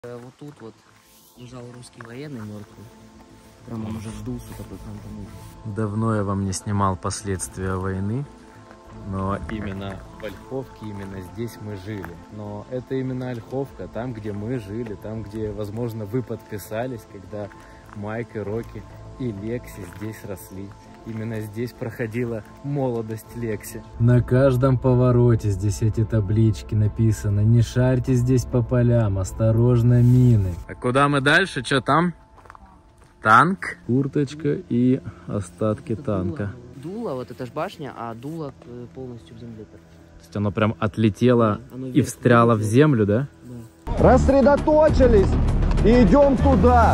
Вот тут вот лежал русский военный мертвый. Прям он уже вздулся такой фантомный. Давно я вам не снимал последствия войны, но именно в Ольховке, именно здесь мы жили. Но это именно Ольховка, там, где мы жили, там, где, возможно, вы подписались, когда Майк и Рокки и Лекси здесь росли. Именно здесь проходила молодость Лекси. На каждом повороте здесь эти таблички написано: не шарьте здесь по полям, осторожно, мины. А куда мы дальше? Что там? Танк, курточка и остатки танка. Дуло, вот это ж башня, а дуло полностью в земле. То есть оно прям отлетело и встряло в землю, да? Да. Рассредоточились и идем туда.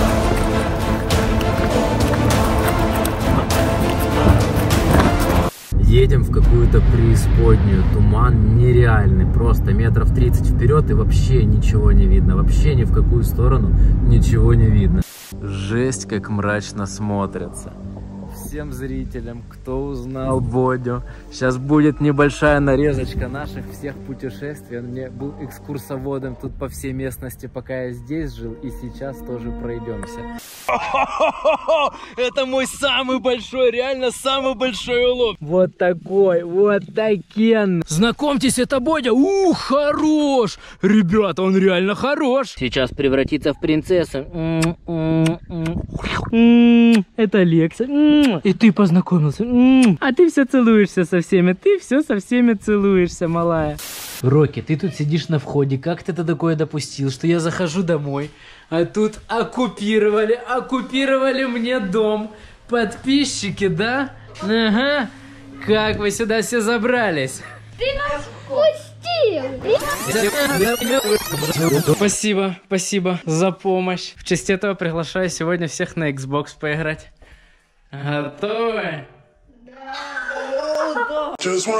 Едем в какую-то преисподнюю, туман нереальный, просто метров 30 вперед и вообще ничего не видно, вообще ни в какую сторону ничего не видно. Жесть, как мрачно смотрится. Всем зрителям, кто узнал Бодю, сейчас будет небольшая нарезочка наших всех путешествий. Он мне был экскурсоводом тут по всей местности, пока я здесь жил, и сейчас тоже пройдемся. Это мой самый большой, реально самый большой улов. Вот такой, вот такен. Знакомьтесь, это Бодя. Хорош. Ребята, он реально хорош. Сейчас превратится в принцессу. Это Лекса. И ты познакомился. А ты все целуешься со всеми. Ты все со всеми целуешься, малая. Рокки, ты тут сидишь на входе. Как ты-то такое допустил, что я захожу домой, а тут оккупировали мне дом. Подписчики, да? Ага. Как вы сюда все забрались? Ты нас впустил! Спасибо за помощь. В честь этого приглашаю сегодня всех на Xbox поиграть. Готовы? Да.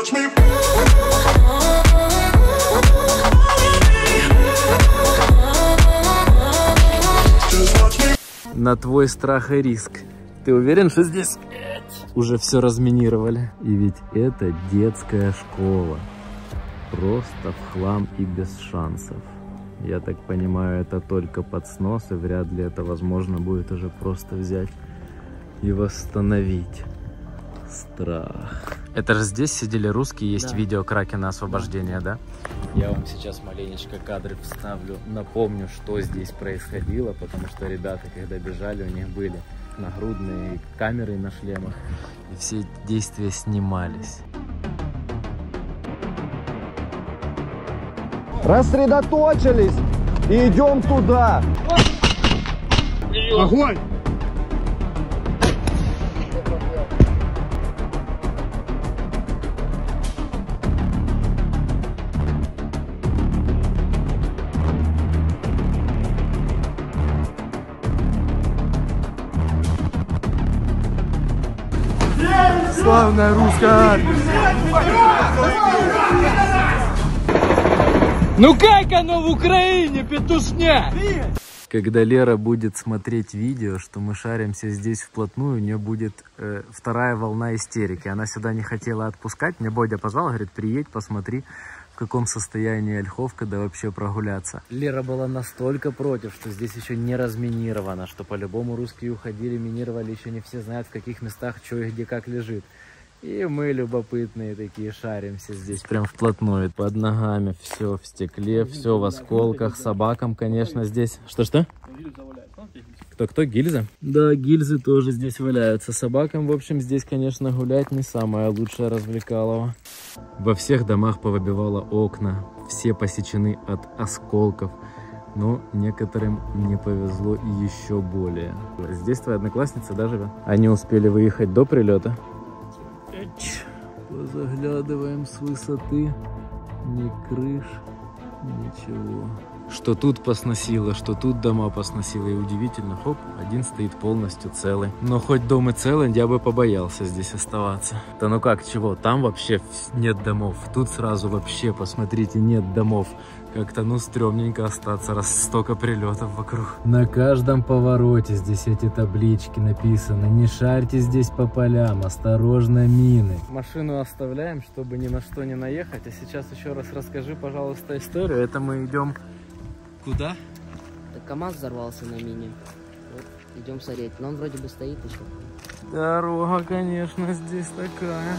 На твой страх и риск. Ты уверен, что здесь уже все разминировали? И ведь это детская школа. Просто в хлам и без шансов. Я так понимаю, это только под снос, и вряд ли это возможно будет уже просто взять и восстановить. Страх. Это же здесь сидели русские, есть Да. видео Кракена освобождения, да? Я вам сейчас маленечко кадры вставлю, напомню, что здесь происходило, потому что ребята, когда бежали, у них были нагрудные камеры на шлемах, и все действия снимались. Рассредоточились и идем туда. Огонь! Славная русская армия! Ну как оно в Украине, петушня? Когда Лера будет смотреть видео, что мы шаримся здесь вплотную, у нее будет вторая волна истерики. Она сюда не хотела отпускать. Мне Бодя позвал, говорит, приедь, посмотри, в каком состоянии Ольховка, да вообще прогуляться. Лера была настолько против, что здесь еще не разминировано, что по-любому русские уходили, минировали, еще не все знают, в каких местах, что и где как лежит. И мы любопытные такие шаримся здесь прям вплотную. Под ногами все в стекле, все в осколках. Собакам, конечно, здесь... Что-что? Кто? Гильза? Да, гильзы тоже здесь валяются. Собакам, в общем, здесь, конечно, гулять не самое лучшее развлекалово. Во всех домах повыбивало окна. Все посечены от осколков. Но некоторым не повезло и еще более. Здесь твоя одноклассница, да, живет? Они успели выехать до прилета. Позаглядываем с высоты. Ни крыш, ничего. Что тут посносило, что тут дома посносило. И удивительно, хоп, один стоит полностью целый. Но хоть дом и целый, я бы побоялся здесь оставаться. Да ну как, чего? Там вообще нет домов. Тут сразу вообще, посмотрите, нет домов. Как-то, ну, стрёмненько остаться, раз столько прилетов вокруг. На каждом повороте здесь эти таблички написано: не шарьте здесь по полям, осторожно, мины. Машину оставляем, чтобы ни на что не наехать. А сейчас еще раз расскажи, пожалуйста, историю. Это мы идем куда? Это КамАЗ взорвался на мине. Вот, идем смотреть. Но он вроде бы стоит еще. Дорога, конечно, здесь такая.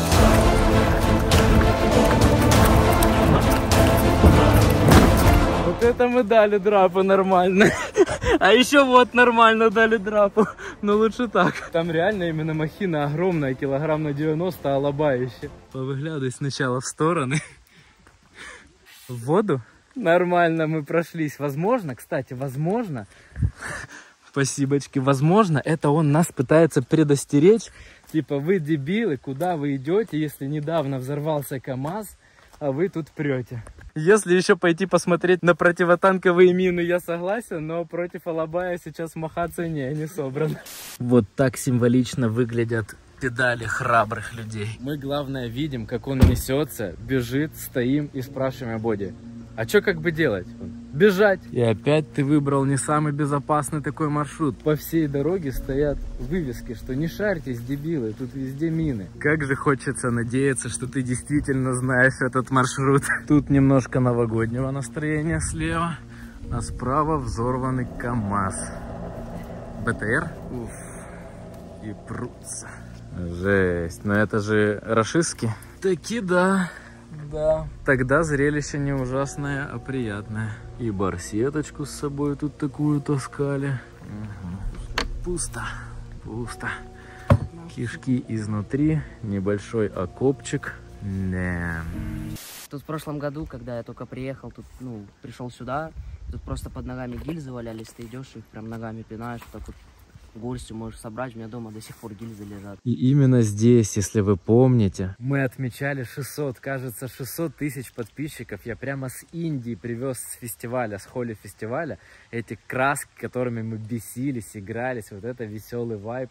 Вот это мы дали драпу нормально. А еще вот нормально дали драпу. Но лучше так. Там реально именно махина огромная, килограмм на 90, алабающая. Повыглядывай сначала в стороны. В воду. Нормально мы прошлись. Возможно, кстати, возможно... Спасибочки. Возможно, это он нас пытается предостеречь. Типа, вы дебилы, куда вы идете, если недавно взорвался КамАЗ, а вы тут прете. Если еще пойти посмотреть на противотанковые мины, я согласен, но против Алабая сейчас махаться не собран. Вот так символично выглядят педали храбрых людей. Мы, главное, видим, как он несется, бежит, стоим и спрашиваем о Боде. А что как бы делать? Бежать. И опять ты выбрал не самый безопасный такой маршрут. По всей дороге стоят вывески, что не шарьтесь, дебилы, тут везде мины. Как же хочется надеяться, что ты действительно знаешь этот маршрут. Тут немножко новогоднего настроения слева, а справа взорванный КамАЗ. БТР? Уф. И прутся. Жесть. Но это же рашистски. Таки да. Да. Тогда зрелище не ужасное, а приятное. И барсеточку с собой тут такую таскали. Угу. Пусто. Пусто. Кишки изнутри. Небольшой окопчик. Да. Тут в прошлом году, когда я только приехал, тут, пришел сюда, тут просто под ногами гильзы валялись, ты идешь, их прям ногами пинаешь, вот так вот горстью можешь собрать, у меня дома до сих пор гильзы лежат. И именно здесь, если вы помните, мы отмечали 600 тысяч подписчиков. Я прямо с Индии привез с фестиваля, с Холи фестиваля, эти краски, которыми мы бесились, игрались, вот это веселый вайб.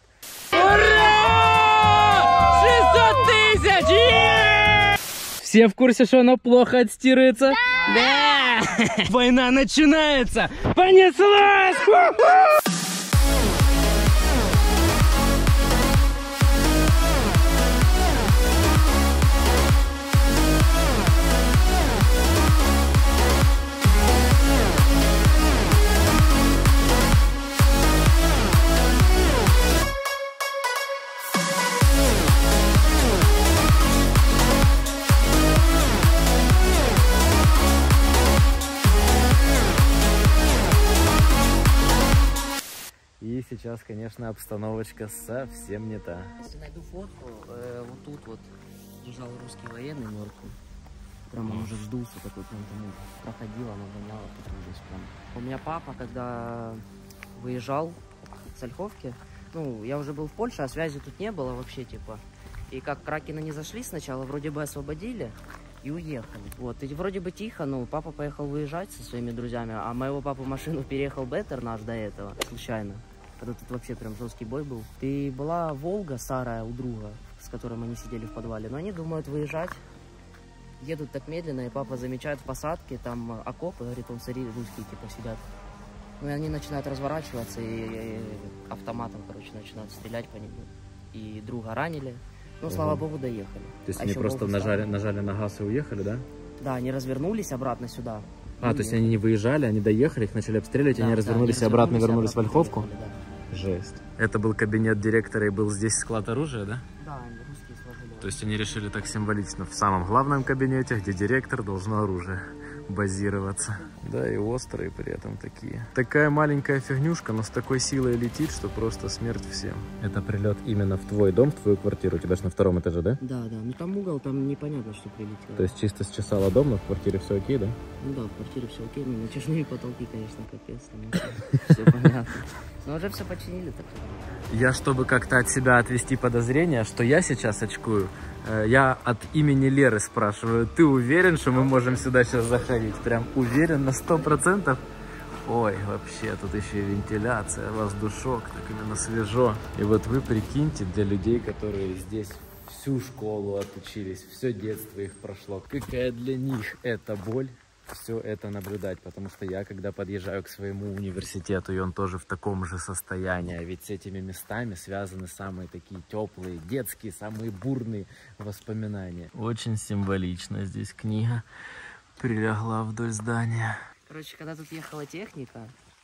Ура! 600 тысяч! Все в курсе, что оно плохо отстирывается? Да! Война начинается! Понеслась! И сейчас, конечно, обстановочка совсем не та. Если найду фотку, вот тут вот лежал русский военный мертвый. Прям он уже вздулся такой, прям тому проходил, оно воняло, потом здесь прям. У меня папа, когда выезжал с Ольховки, я уже был в Польше, а связи тут не было вообще, типа. И как кракены не зашли сначала, вроде бы освободили и уехали. Вот, и вроде бы тихо, папа поехал выезжать со своими друзьями, а моего папу машину переехал Беттер наш до этого, случайно. Когда тут вообще прям жесткий бой был. И была Волга старая у друга, с которым они сидели в подвале. Но они думают выезжать. Едут так медленно, и папа замечает в посадке, там окопы, говорит, он смотри, русские типа сидят. И они начинают разворачиваться, и автоматом, начинают стрелять по нему. И друга ранили. Слава богу, доехали. То есть они просто нажали на газ и уехали, да? Да, они развернулись обратно сюда. То есть они не выезжали, они доехали, их начали обстреливать, да, они развернулись и обратно вернулись в Ольховку? Да. Жесть. Это был кабинет директора и был здесь склад оружия, да? Да, они русские сложили. То есть они решили так символично в самом главном кабинете, где директор, должно оружие базироваться. Да, и острые при этом такие. Такая маленькая фигнюшка, но с такой силой летит, что просто смерть всем. Это прилет именно в твой дом, в твою квартиру. У тебя же на втором этаже, да? Да. Там угол, там непонятно, что прилетело. То есть чисто счесала дом, но в квартире все окей, да? Да, в квартире все окей. Натяжные потолки, конечно, капец. Все понятно. Но уже все починили. Так. Я, чтобы как-то от себя отвести подозрения, что я сейчас очкую, я от имени Леры спрашиваю, ты уверен, что мы можем сюда сейчас заходить? Прям уверен на 100%? Ой, вообще, тут еще и вентиляция, воздушок, так именно свежо. И вот вы прикиньте, для людей, которые здесь всю школу отучились, все детство их прошло, какая для них это боль. Все это наблюдать, потому что я, когда подъезжаю к своему университету, и он тоже в таком же состоянии, ведь с этими местами связаны самые такие теплые, детские, самые бурные воспоминания. Очень символично здесь книга прилегла вдоль здания. Короче, когда тут ехала техника,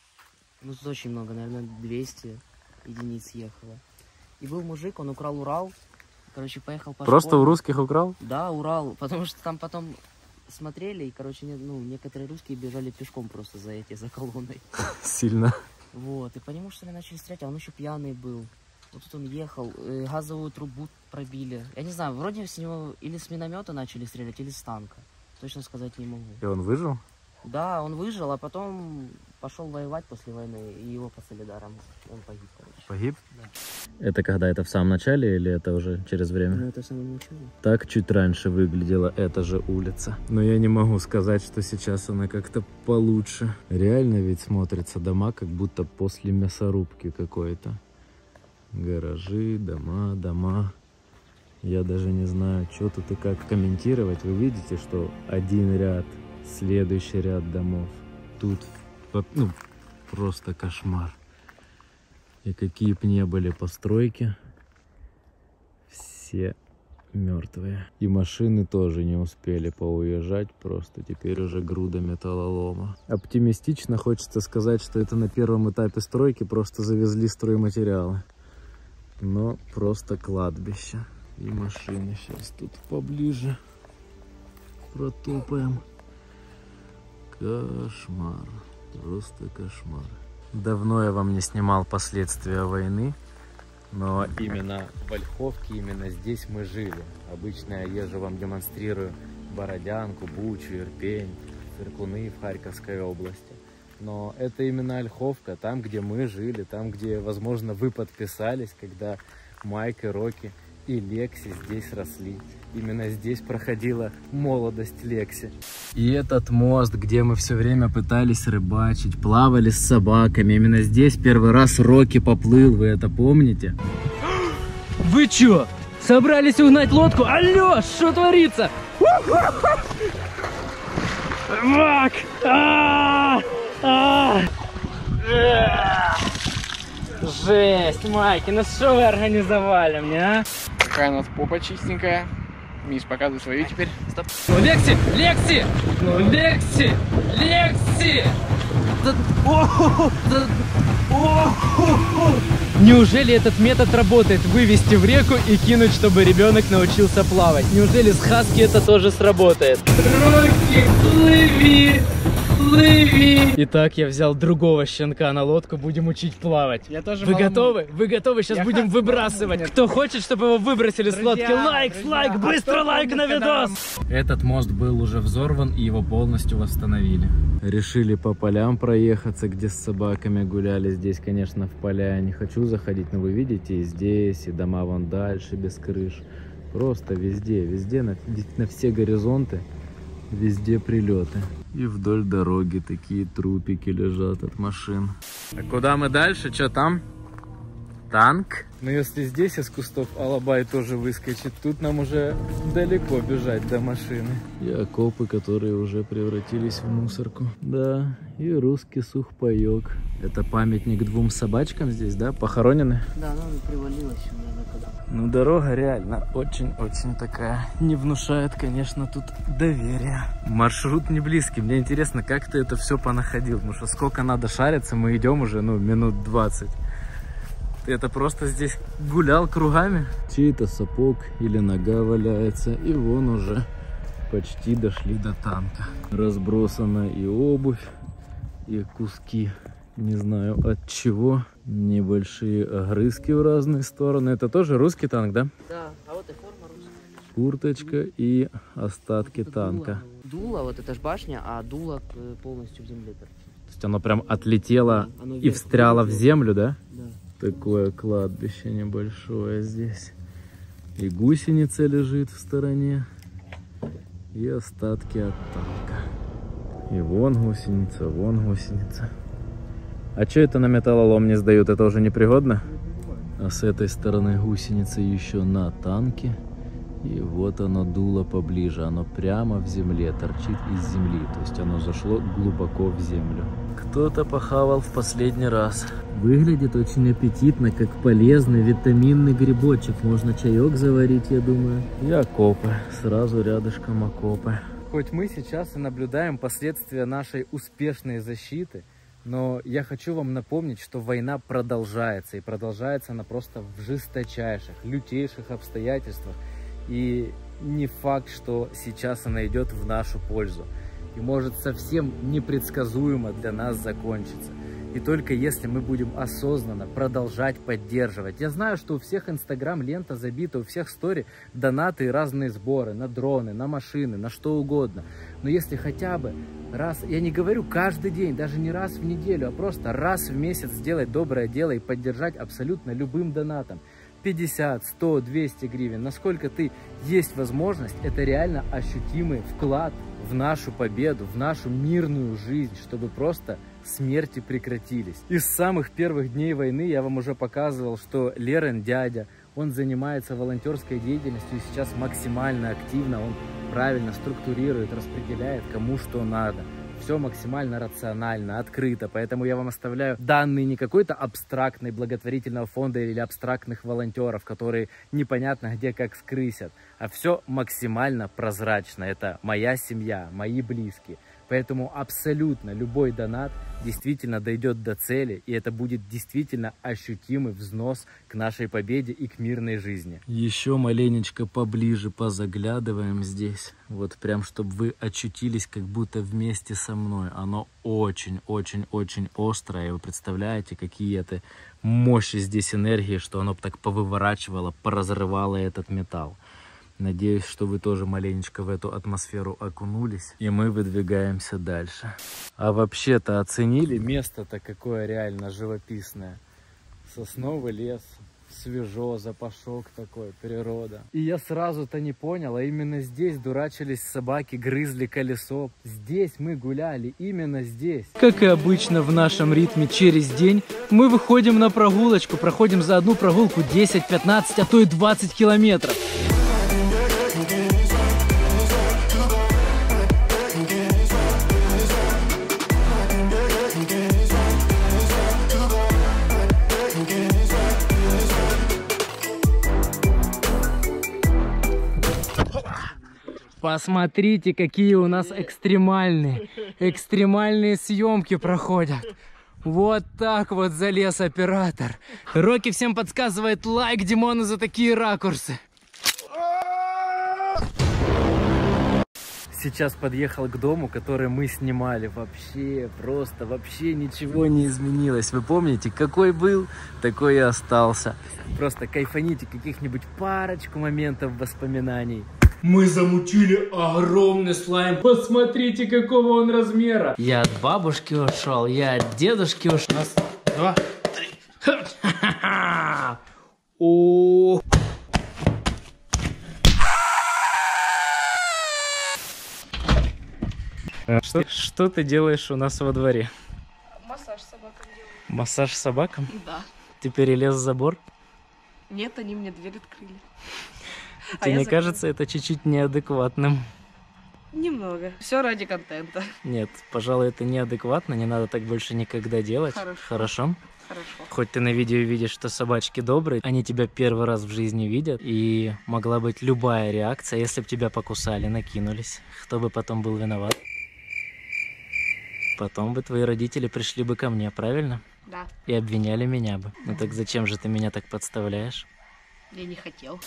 Ну, тут очень много, наверное, 200 единиц ехало. И был мужик, он украл Урал. Короче, поехал по Просто школе. у русских украл? Да, Урал. Потому что там потом смотрели, и, короче, ну, некоторые русские бежали пешком просто за колонной. Сильно. Вот, и по нему, что ли, начали стрелять, а он еще пьяный был. Вот тут он ехал, газовую трубу пробили. Я не знаю, вроде с него или с миномета начали стрелять, или с танка. Точно сказать не могу. И он выжил? Да, он выжил, а потом пошел воевать после войны, и его по солидарам он погиб, короче. Погиб? Да. Это когда? Это в самом начале или это уже через время? Ну, это в самом начале. Так чуть раньше выглядела эта же улица. Но я не могу сказать, что сейчас она как-то получше. Реально ведь смотрятся дома, как будто после мясорубки какой-то. Гаражи, дома. Я даже не знаю, что тут и как комментировать. Вы видите, что один ряд, следующий ряд домов. Тут, ну, просто кошмар. И какие б ни были постройки, все мертвые. И машины тоже не успели поуезжать, просто теперь уже груда металлолома. Оптимистично хочется сказать, что это на первом этапе стройки просто завезли стройматериалы. Но просто кладбище. И машины сейчас тут поближе протопаем. Кошмар. Просто кошмар. Давно я вам не снимал последствия войны, но именно в Ольховке, именно здесь мы жили. Обычно я езжу, вам демонстрирую Бородянку, Бучу, Ирпень, Циркуны в Харьковской области. Но это именно Ольховка, там, где мы жили, там, где, возможно, вы подписались, когда Майк и Рокки и Лекси здесь росли. Именно здесь проходила молодость Лекси. И этот мост, где мы все время пытались рыбачить, плавали с собаками. Именно здесь первый раз Рокки поплыл, вы это помните? Вы чё? Собрались угнать лодку? Алло, что творится? Мак! Жесть, Майки, ну что вы организовали мне, а? Какая у нас попа чистенькая. Миш, показывай свою теперь. Стоп. Ну, Лекси! Лекси! Ну, Лекси! Лекси! Неужели этот метод работает? Вывести в реку и кинуть, чтобы ребенок научился плавать. Неужели с хаски это тоже сработает? Рокки, плыви! Плыви! Итак, я взял другого щенка на лодку, будем учить плавать. Я тоже Вы готовы? Вы готовы? Сейчас будем выбрасывать. Нет. Кто хочет, чтобы его выбросили с лодки? Лайк, лайк, быстро лайк на видос! Этот мост был уже взорван, и его полностью восстановили. Решили по полям проехаться, где с собаками гуляли. Здесь, конечно, в поля я не хочу заходить, но вы видите, и здесь, и дома вон дальше, без крыш. Просто везде, на все горизонты, везде прилеты. И вдоль дороги такие трупики лежат от машин. А куда мы дальше? Что там? Танк? Ну если здесь из кустов алабай тоже выскочит, тут нам уже далеко бежать до машины. И окопы, которые уже превратились в мусорку. Да, и русский сухпайок. Это памятник двум собачкам здесь, да? Похоронены? Да, она привалилась сюда накуда. Ну дорога реально очень-очень такая. Не внушает, конечно, тут доверия. Маршрут не близкий. Мне интересно, как ты это все понаходил. Потому что сколько надо шариться, мы идем уже, ну, минут 20. Ты это просто здесь гулял кругами? Чей-то сапог или нога валяется. И вон уже почти дошли до танка. Разбросана и обувь, и куски. Не знаю от чего. Небольшие огрызки в разные стороны. Это тоже русский танк, да? Да, а вот и форма русская. Курточка и остатки танка. Дуло, вот это ж башня, а дуло полностью в земле торчит. То есть оно прям отлетело, Да, оно и вверх встряло в полетело. землю, да? Да. Такое кладбище небольшое здесь. И гусеница лежит в стороне. И остатки от танка. И вон гусеница, вон гусеница. А что это на металлолом не сдают? Это уже непригодно? А с этой стороны гусеница еще на танке. И вот оно дуло поближе. Оно прямо в земле, торчит из земли. То есть оно зашло глубоко в землю. Кто-то похавал в последний раз. Выглядит очень аппетитно, как полезный витаминный грибочек. Можно чаек заварить, я думаю. И окопы. Сразу рядышком окопы. Хоть мы сейчас и наблюдаем последствия нашей успешной защиты, Но я хочу вам напомнить, что война продолжается. И продолжается она просто в жесточайших, лютейших обстоятельствах. И не факт, что сейчас она идет в нашу пользу. И может совсем непредсказуемо для нас закончиться. И только если мы будем осознанно продолжать поддерживать. Я знаю, что у всех инстаграм-лента забита, у всех стори донаты и разные сборы на дроны, на машины, на что угодно. Но если хотя бы раз, я не говорю каждый день, даже не раз в неделю, а просто раз в месяц сделать доброе дело и поддержать абсолютно любым донатом. 50, 100, 200 гривен, насколько ты есть возможность, это реально ощутимый вклад в нашу победу, в нашу мирную жизнь, чтобы просто смерти прекратились. И с самых первых дней войны я вам уже показывал, что Лерин дядя, он занимается волонтерской деятельностью и сейчас максимально активно, он правильно структурирует, распределяет, кому что надо. Все максимально рационально, открыто, поэтому я вам оставляю данные не какой-то абстрактной благотворительного фонда или абстрактных волонтеров, которые непонятно где как скрысят, а все максимально прозрачно. Это моя семья, мои близкие. Поэтому абсолютно любой донат действительно дойдет до цели, и это будет действительно ощутимый взнос к нашей победе и к мирной жизни. Еще маленечко поближе позаглядываем здесь. Вот прям, чтобы вы очутились как будто вместе со мной. Оно очень-очень-очень острое. И вы представляете, какие это мощи здесь энергии, что оно так повыворачивало, поразрывало этот металл. Надеюсь, что вы тоже маленечко в эту атмосферу окунулись, и мы выдвигаемся дальше. А вообще-то оценили место-то какое реально живописное. Сосновый лес, свежо, запашок такой, природа. И я сразу-то не понял, а именно здесь дурачились собаки, грызли колесо. Здесь мы гуляли, именно здесь. Как и обычно в нашем ритме через день, мы выходим на прогулочку, проходим за одну прогулку 10, 15, а то и 20 километров. Посмотрите, какие у нас экстремальные съемки проходят. Вот так вот залез оператор. Рокки всем подсказывает лайк Димону за такие ракурсы. Сейчас подъехал к дому, который мы снимали. Вообще ничего не изменилось. Вы помните, какой был, такой и остался. Просто кайфаните каких-нибудь парочку моментов воспоминаний. Мы замутили огромный слайм. Посмотрите, какого он размера. Я от бабушки ушел, я от дедушки ушел. Раз, два, три. О. Что ты делаешь у нас во дворе? Массаж собакам делаю. Массаж собакам? Да. Ты перелез забор? Нет, они мне дверь открыли. Тебе не кажется это чуть-чуть неадекватным? Немного. Все ради контента. Нет, пожалуй, это неадекватно. Не надо так больше никогда делать. Хорошо? Хорошо. Хоть ты на видео видишь, что собачки добрые, они тебя первый раз в жизни видят. И могла быть любая реакция, если бы тебя покусали, накинулись. Кто бы потом был виноват? Потом бы твои родители пришли бы ко мне, правильно? Да. И обвиняли меня бы. Ну так зачем же ты меня так подставляешь? Я не хотел.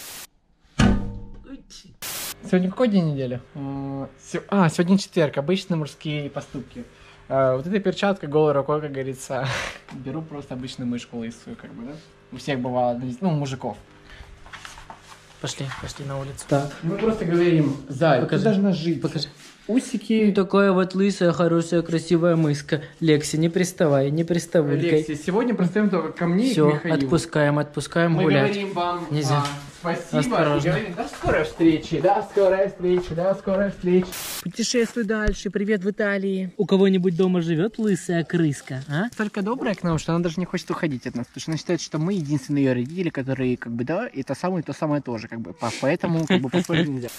Сегодня какой день недели? Сегодня четверг, обычные мужские поступки. Вот эта перчатка голой рукой, как говорится, беру просто обычную мышку лысую, как бы, да? У всех бывало, ну, мужиков. Пошли на улицу. Так, мы просто говорим, Зай, ты должна жить. Покажи. Усики. Такая вот лысая, хорошая, красивая мыска. Лекси, не приставай, не приставулькай. Лекси, сегодня представим только ко мне и к Все, Михаилу. отпускаем Мы гулять. говорим вам Нельзя. спасибо. Осторожно. И говорим, до скорой встречи, до скорой встречи. Путешествуй дальше, привет в Италии. У кого-нибудь дома живет лысая крыска, а? Столько добрая к нам, что она даже не хочет уходить от нас, потому что она считает, что мы единственные ее родители, которые, как бы, да, и то самое тоже, как бы, поэтому, как бы, поспорить нельзя.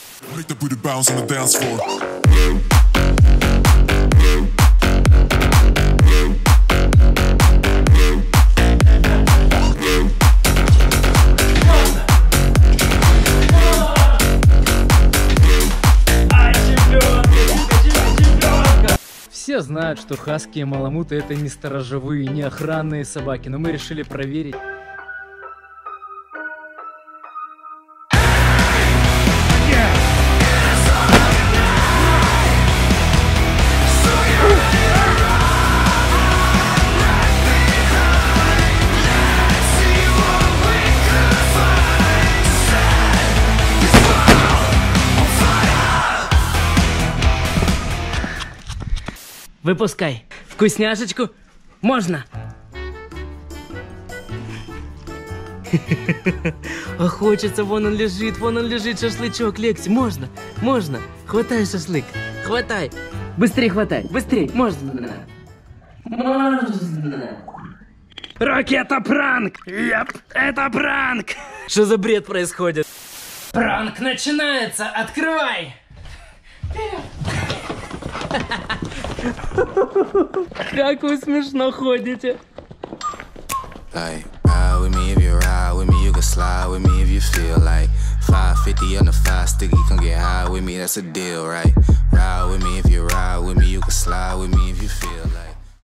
Все знают, что хаски и маламуты это не сторожевые, не охранные собаки, но мы решили проверить. Выпускай. Вкусняшечку. Можно. А хочется, вон он лежит, шашлычок, Лекси. Можно, можно. Хватай шашлык, хватай. Быстрей хватай, быстрей. Можно. Можно. Рокки, это пранк. Еп, это пранк. Что за бред происходит? Пранк начинается, открывай. Как вы смешно ходите. Like, ride with me if you ride with me, you can slide with me if you feel like 550 on the 5 sticky, come get high with me, that's a deal, right? Ride